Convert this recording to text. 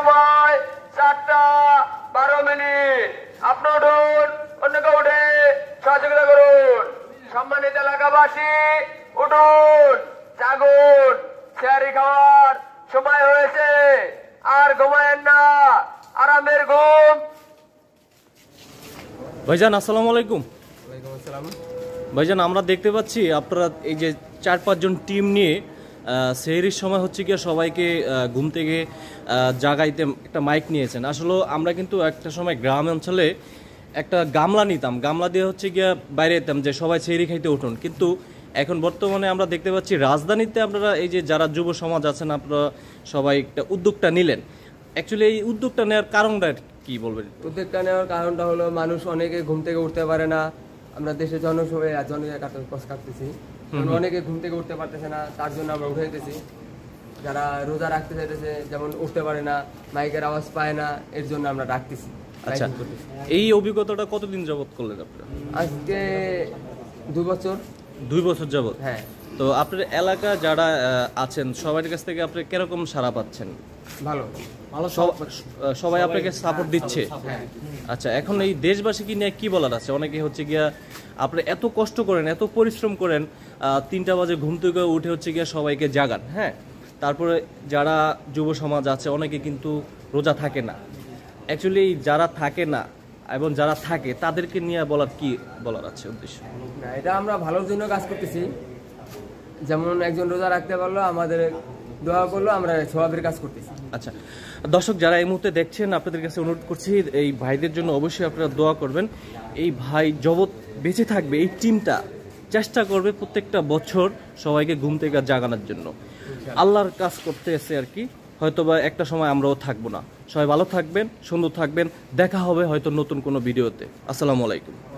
সময় 4:12। আপনি উঠুন, অন্যকে উঠে সহযোগিতা করুন। সম্মানিত এলাকাবাসী উঠুন, জাগুন, শেয়ারি খাওয়ার সময় হয়েছে। আর ঘুমায়েন না, আরামের ঘুম। ভাইজান আসসালামু আলাইকুম। ওয়ালাইকুম আসসালাম। ভাইজান আমরা দেখতে পাচ্ছি আপনারা এই যে 4-5 জন টিম নিয়ে সেহরির সময় হচ্ছে গিয়ে সবাইকে ঘুম থেকে জাগাইতে একটা মাইক নিয়েছেন। আসলে আমরা কিন্তু একটা সময় গ্রাম অঞ্চলে একটা গামলা নিতাম, গামলা দিয়ে হচ্ছে গিয়ে বাইরে যেতাম যে সবাই সেহরি খাইতে উঠুন। কিন্তু এখন বর্তমানে আমরা দেখতে পাচ্ছি রাজধানীতে আপনারা এই যে যারা যুব সমাজ আছেন আপনারা সবাই একটা উদ্যোগটা নিলেন। অ্যাকচুয়ালি এই উদ্যোগটা নেওয়ার কারণটা কি বলবেন? উদ্যোগটা নেওয়ার কারণটা হলো মানুষ অনেকে ঘুম থেকে উঠতে পারে না। আমরা দেশে জনসংখ্যা কাটতেছি, অনেকে ঘুম থেকে উঠতে পারতেছে না, তার জন্য আমরা উঠাইতেছি। যারা রোজা রাখতে চাইতেছে যেমন উঠতে পারে না, মাইকের আওয়াজ পায় না, এর জন্য আমরা ডাকতেছি। আচ্ছা, এই অভিজ্ঞতাটা কতদিন যাবত করলেন আপনারা? আজকে 2 বছর। 2 বছর যাবত? হ্যাঁ। তো আপনার এলাকা যারা আছেন সবার কাছ থেকে আপনি কিরকম সাড়া পাচ্ছেন? ভালো। সবাই আপনাকে সাপোর্ট দিচ্ছে? হ্যাঁ। আচ্ছা, এখন এই দেশবাসীকে নিয়ে কি বলার আছে? অনেকে হচ্ছে গিয়া আপনি এত কষ্ট করেন, এত পরিশ্রম করেন, 3টা বাজে ঘুম থেকে উঠে হচ্ছে গিয়া সবাইকে জাগান, হ্যাঁ, তারপরে যারা যুব সমাজ আছে অনেকে কিন্তু রোজা থাকে না। অ্যাকচুয়ালি যারা থাকে না এবং যারা থাকে তাদেরকে নিয়ে বলার আছে উদ্দেশ্য? না, এটা আমরা ভালোর জন্য কাজ করতেছি। যেমন একজন রোজা রাখতে পারলো, আমাদের দোয়া করলো, আমরা সওয়াবের কাজ করতেছি। আচ্ছা, দর্শক যারা এই মুহূর্তে দেখছেন আপনাদের কাছে অনুরোধ করছি এই ভাইদের জন্য অবশ্যই আপনারা দোয়া করবেন। এই ভাই জগৎ বেঁচে থাকবে, এই টিমটা চেষ্টা করবে প্রত্যেকটা বছর সবাইকে ঘুম থেকে জাগানোর জন্য। আল্লাহর কাজ করতে এসে আর কি, হয়তোবা একটা সময় আমরাও থাকবো না। সবাই ভালো থাকবেন, সুন্দর থাকবেন, দেখা হবে হয়তো নতুন কোনো ভিডিওতে। আসসালামু আলাইকুম।